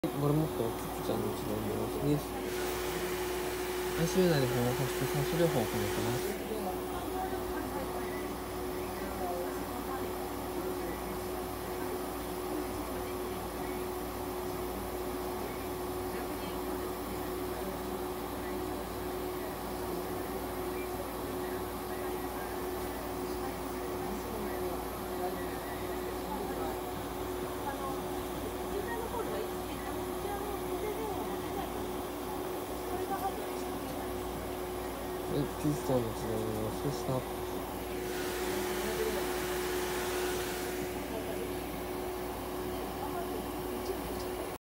モルモットキキちゃんの治療の様子です。ICU 内で保護して酸素療法を行っています。エキストの治療の様子スタート。